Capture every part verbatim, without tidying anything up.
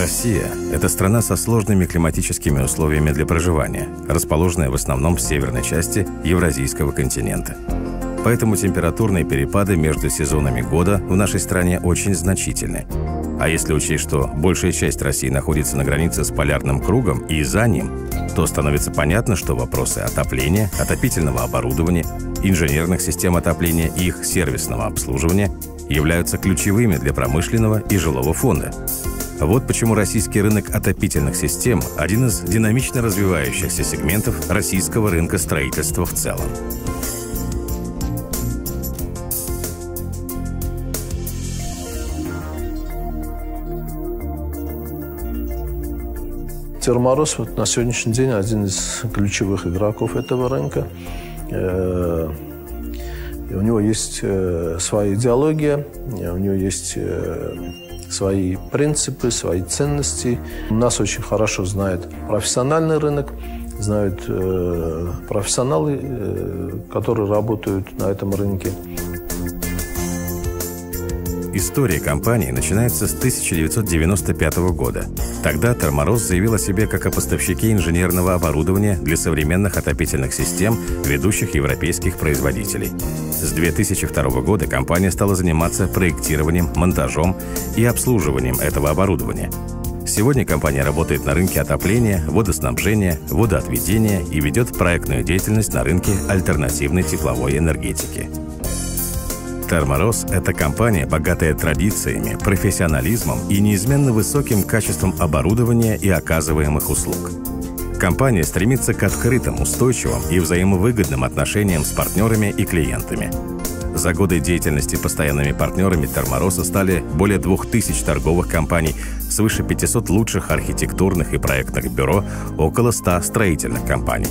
Россия – это страна со сложными климатическими условиями для проживания, расположенная в основном в северной части Евразийского континента. Поэтому температурные перепады между сезонами года в нашей стране очень значительны. А если учесть, что большая часть России находится на границе с полярным кругом и за ним, то становится понятно, что вопросы отопления, отопительного оборудования, инженерных систем отопления и их сервисного обслуживания являются ключевыми для промышленного и жилого фонда. Вот почему российский рынок отопительных систем – один из динамично развивающихся сегментов российского рынка строительства в целом. Терморос вот на сегодняшний день один из ключевых игроков этого рынка. И у него есть своя идеология, у него есть свои принципы, свои ценности. Нас очень хорошо знает профессиональный рынок, знают э, профессионалы, э, которые работают на этом рынке. История компании начинается с тысяча девятьсот девяносто пятого года. Тогда Терморос заявил о себе как о поставщике инженерного оборудования для современных отопительных систем ведущих европейских производителей. С две тысячи второго года компания стала заниматься проектированием, монтажом и обслуживанием этого оборудования. Сегодня компания работает на рынке отопления, водоснабжения, водоотведения и ведет проектную деятельность на рынке альтернативной тепловой энергетики. Терморос – это компания, богатая традициями, профессионализмом и неизменно высоким качеством оборудования и оказываемых услуг. Компания стремится к открытым, устойчивым и взаимовыгодным отношениям с партнерами и клиентами. За годы деятельности постоянными партнерами Термороса стали более двух тысяч торговых компаний, свыше пятисот лучших архитектурных и проектных бюро, около ста строительных компаний.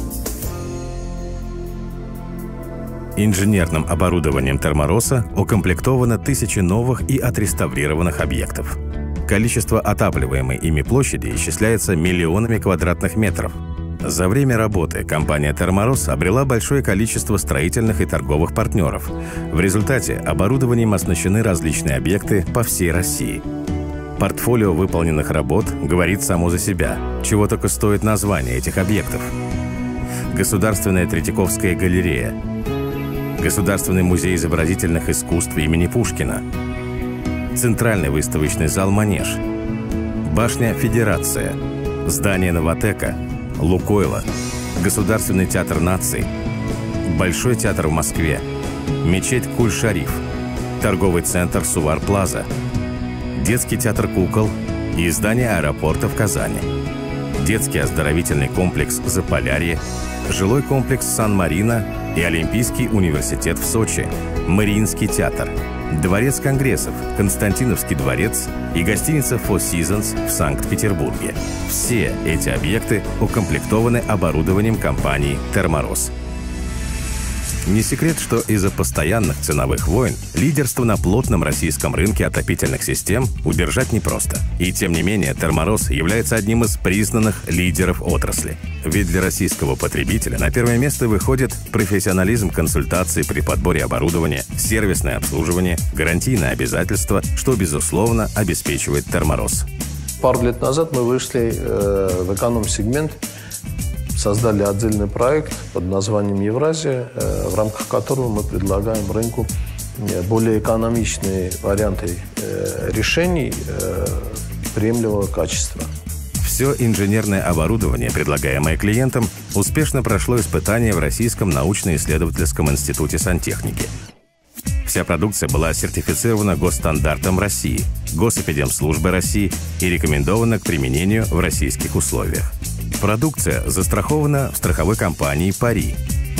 Инженерным оборудованием Термороса укомплектовано тысячи новых и отреставрированных объектов. Количество отапливаемой ими площади исчисляется миллионами квадратных метров. За время работы компания Терморос обрела большое количество строительных и торговых партнеров. В результате оборудованием оснащены различные объекты по всей России. Портфолио выполненных работ говорит само за себя, чего только стоит название этих объектов. Государственная Третьяковская галерея, Государственный музей изобразительных искусств имени Пушкина, Центральный выставочный зал «Манеж», башня «Федерация», здание «Новотека», «Лукойла», Государственный театр наций, Большой театр в Москве, мечеть Куль-Шариф, торговый центр «Сувар-Плаза», детский театр кукол и здание аэропорта в Казани, детский оздоровительный комплекс «Заполярье», жилой комплекс «Сан-Марино» и Олимпийский университет в Сочи, Мариинский театр, Дворец конгрессов, Константиновский дворец и гостиница Four Seasons в Санкт-Петербурге. Все эти объекты укомплектованы оборудованием компании «Терморос». Не секрет, что из-за постоянных ценовых войн лидерство на плотном российском рынке отопительных систем удержать непросто. И тем не менее, Терморос является одним из признанных лидеров отрасли. Ведь для российского потребителя на первое место выходит профессионализм консультаций при подборе оборудования, сервисное обслуживание, гарантийное обязательство, что, безусловно, обеспечивает Терморос. Пару лет назад мы вышли э, в эконом-сегмент, создали отдельный проект под названием «Евразия», в рамках которого мы предлагаем рынку более экономичные варианты решений приемлемого качества. Все инженерное оборудование, предлагаемое клиентам, успешно прошло испытание в Российском научно-исследовательском институте сантехники. Вся продукция была сертифицирована госстандартом России, Госэпидемслужбой России и рекомендована к применению в российских условиях. Продукция застрахована в страховой компании «Пари».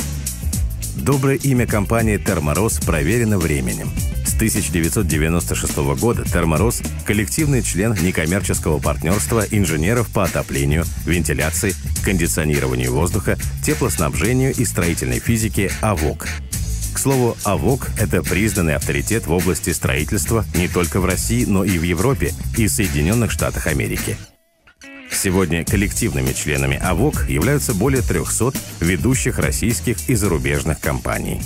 Доброе имя компании «Терморос» проверено временем. С тысяча девятьсот девяносто шестого года «Терморос» – коллективный член некоммерческого партнерства инженеров по отоплению, вентиляции, кондиционированию воздуха, теплоснабжению и строительной физике «АВОК». К слову, АВОК – это признанный авторитет в области строительства не только в России, но и в Европе и Соединенных Штатах Америки. Сегодня коллективными членами АВОК являются более трёхсот ведущих российских и зарубежных компаний.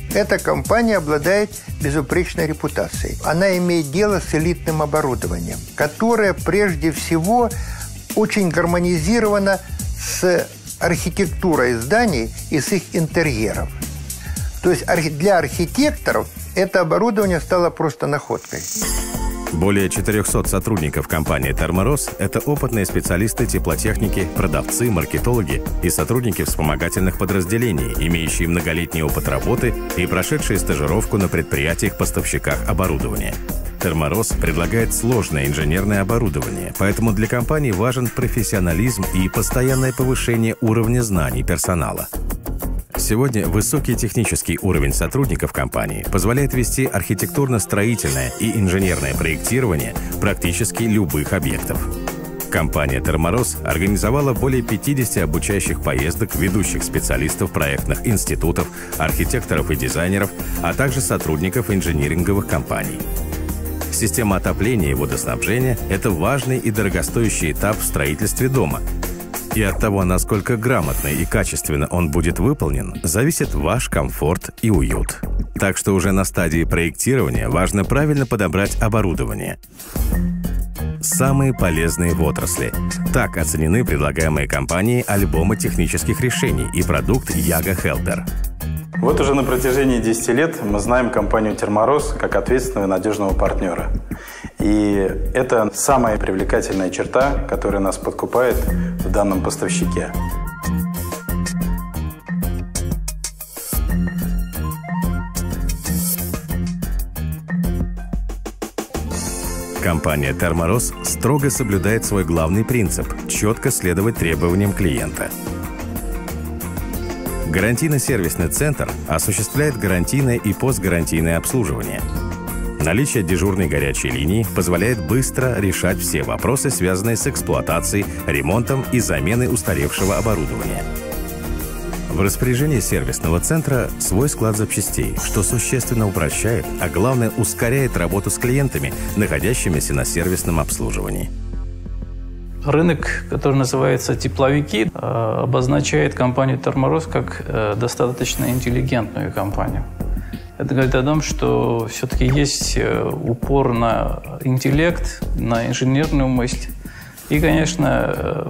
Эта компания обладает безупречной репутацией. Она имеет дело с элитным оборудованием, которое прежде всего очень гармонизировано с архитектурой зданий и с их интерьером. То есть для архитекторов это оборудование стало просто находкой. Более четырехсот сотрудников компании «Терморос» – это опытные специалисты теплотехники, продавцы, маркетологи и сотрудники вспомогательных подразделений, имеющие многолетний опыт работы и прошедшие стажировку на предприятиях-поставщиках оборудования. «Терморос» предлагает сложное инженерное оборудование, поэтому для компании важен профессионализм и постоянное повышение уровня знаний персонала. Сегодня высокий технический уровень сотрудников компании позволяет вести архитектурно-строительное и инженерное проектирование практически любых объектов. Компания «Терморос» организовала более пятидесяти обучающих поездок ведущих специалистов проектных институтов, архитекторов и дизайнеров, а также сотрудников инжиниринговых компаний. Система отопления и водоснабжения – это важный и дорогостоящий этап в строительстве дома. И от того, насколько грамотно и качественно он будет выполнен, зависит ваш комфорт и уют. Так что уже на стадии проектирования важно правильно подобрать оборудование. Самые полезные в отрасли. Так оценены предлагаемые компанией альбомы технических решений и продукт Яга Хелпер. Вот уже на протяжении десяти лет мы знаем компанию «Терморос» как ответственного и надежного партнера. И это самая привлекательная черта, которая нас подкупает в данном поставщике. Компания «Терморос» строго соблюдает свой главный принцип – четко следовать требованиям клиента. Гарантийно-сервисный центр осуществляет гарантийное и постгарантийное обслуживание. Наличие дежурной горячей линии позволяет быстро решать все вопросы, связанные с эксплуатацией, ремонтом и заменой устаревшего оборудования. В распоряжении сервисного центра свой склад запчастей, что существенно упрощает, а главное ускоряет работу с клиентами, находящимися на сервисном обслуживании. Рынок, который называется тепловики, обозначает компанию «Терморос» как достаточно интеллигентную компанию. Это говорит о том, что все-таки есть упор на интеллект, на инженерную мысль. И, конечно,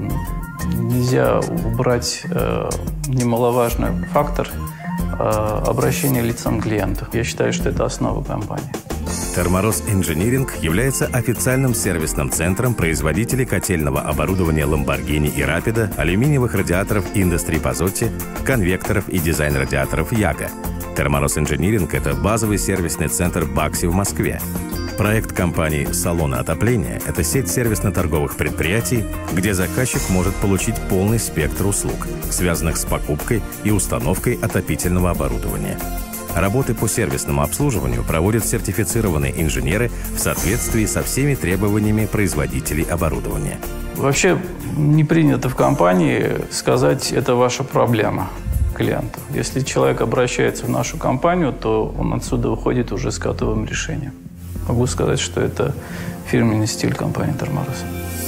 нельзя убрать немаловажный фактор обращения лицом к клиенту. Я считаю, что это основа компании. «Терморос Инжиниринг» является официальным сервисным центром производителей котельного оборудования Lamborghini и Rapido, алюминиевых радиаторов Industry Pazotti, конвекторов и дизайн-радиаторов Яга. «Терморос Инжиниринг» — это базовый сервисный центр Бакси в Москве. Проект компании «Салоны отопления» — это сеть сервисно-торговых предприятий, где заказчик может получить полный спектр услуг, связанных с покупкой и установкой отопительного оборудования. Работы по сервисному обслуживанию проводят сертифицированные инженеры в соответствии со всеми требованиями производителей оборудования. Вообще не принято в компании сказать «это ваша проблема» клиенту. Если человек обращается в нашу компанию, то он отсюда уходит уже с готовым решением. Могу сказать, что это фирменный стиль компании «Терморос».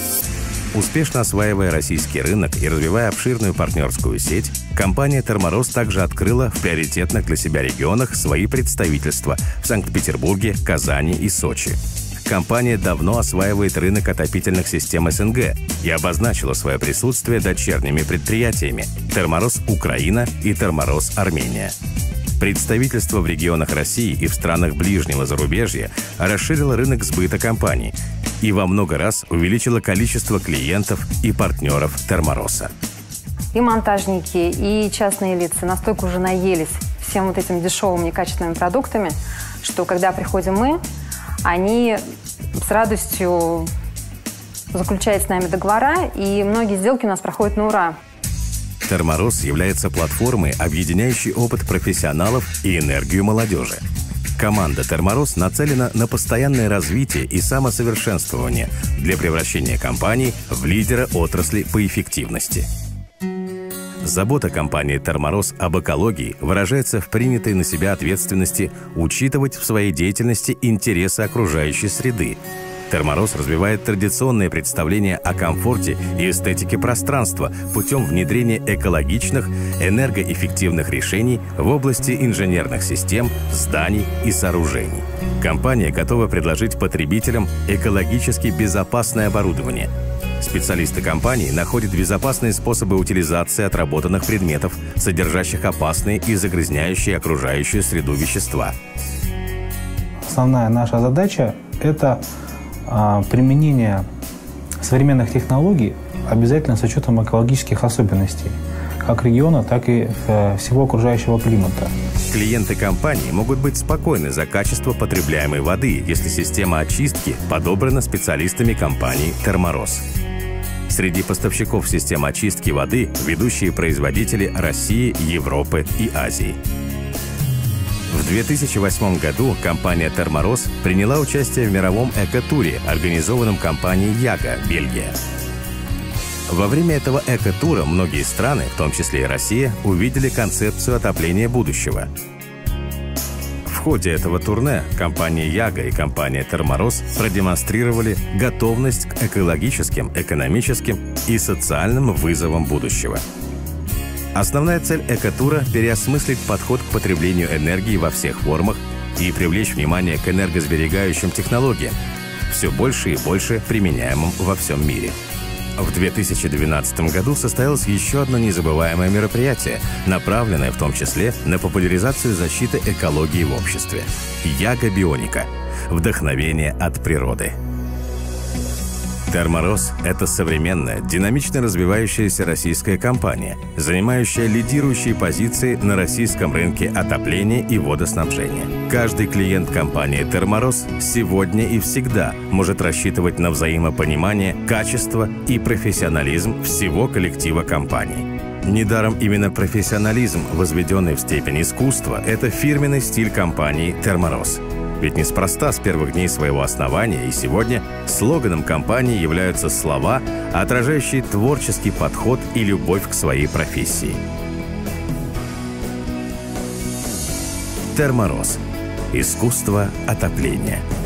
Успешно осваивая российский рынок и развивая обширную партнерскую сеть, компания «Терморос» также открыла в приоритетных для себя регионах свои представительства в Санкт-Петербурге, Казани и Сочи. Компания давно осваивает рынок отопительных систем СНГ и обозначила свое присутствие дочерними предприятиями «Терморос Украина» и «Терморос Армения». Представительство в регионах России и в странах ближнего зарубежья расширило рынок сбыта компании и во много раз увеличило количество клиентов и партнеров «Термороса». И монтажники, и частные лица настолько уже наелись всем вот этим дешевым, некачественными продуктами, что когда приходим мы, они с радостью заключают с нами договора, и многие сделки у нас проходят на ура. «Терморос» является платформой, объединяющей опыт профессионалов и энергию молодежи. Команда «Терморос» нацелена на постоянное развитие и самосовершенствование для превращения компании в лидера отрасли по эффективности. Забота компании «Терморос» об экологии выражается в принятой на себя ответственности учитывать в своей деятельности интересы окружающей среды, Терморос развивает традиционные представления о комфорте и эстетике пространства путем внедрения экологичных, энергоэффективных решений в области инженерных систем, зданий и сооружений. Компания готова предложить потребителям экологически безопасное оборудование. Специалисты компании находят безопасные способы утилизации отработанных предметов, содержащих опасные и загрязняющие окружающую среду вещества. Основная наша задача – это а, применение современных технологий обязательно с учетом экологических особенностей как региона, так и э, всего окружающего климата. Клиенты компании могут быть спокойны за качество потребляемой воды, если система очистки подобрана специалистами компании «Терморос». Среди поставщиков систем очистки воды ведущие производители России, Европы и Азии. В две тысячи восьмом году компания «Терморос» приняла участие в мировом эко-туре, организованном компанией «Яга», Бельгия. Во время этого эко-тура многие страны, в том числе и Россия, увидели концепцию отопления будущего. В ходе этого турне компания «Яга» и компания «Терморос» продемонстрировали готовность к экологическим, экономическим и социальным вызовам будущего. Основная цель эко-тура – переосмыслить подход к потреблению энергии во всех формах и привлечь внимание к энергосберегающим технологиям, все больше и больше применяемым во всем мире. В две тысячи двенадцатом году состоялось еще одно незабываемое мероприятие, направленное в том числе на популяризацию защиты экологии в обществе – «Яга Бионика» – вдохновение от природы. «Терморос» — это современная, динамично развивающаяся российская компания, занимающая лидирующие позиции на российском рынке отопления и водоснабжения. Каждый клиент компании «Терморос» сегодня и всегда может рассчитывать на взаимопонимание, качество и профессионализм всего коллектива компании. Недаром именно профессионализм, возведенный в степень искусства, это фирменный стиль компании «Терморос». Ведь неспроста с первых дней своего основания и сегодня слоганом компании являются слова, отражающие творческий подход и любовь к своей профессии. «Терморос» – искусство отопления.